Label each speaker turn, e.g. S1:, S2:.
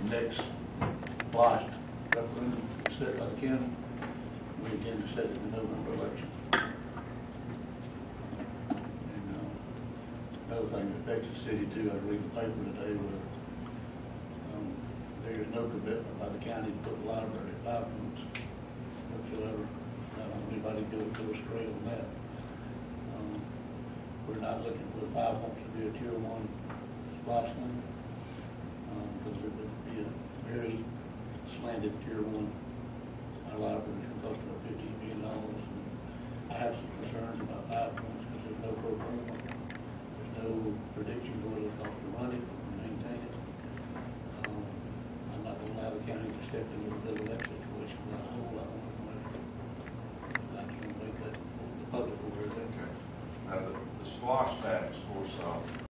S1: next last referendum set by the county, we intend to set it in the November election. And another thing that affects the city too, I read the paper today where there is no commitment by the county to put the library at 5 points whatsoever. I don't want anybody to go astray on that. We're not looking for the 5 points to be a tier 1 splash line, because it would be a very slanted tier 1. Our library is going to cost about $15 million. And I have some concerns about 5 points because there's no pro forma. There's no prediction for what it'll cost to run it and maintain it. I'm not going to allow the county to step into the middle of that situation without a whole lot more information. I just want to make that the public aware of that.
S2: Okay. Now, the SPLOST tax, of course,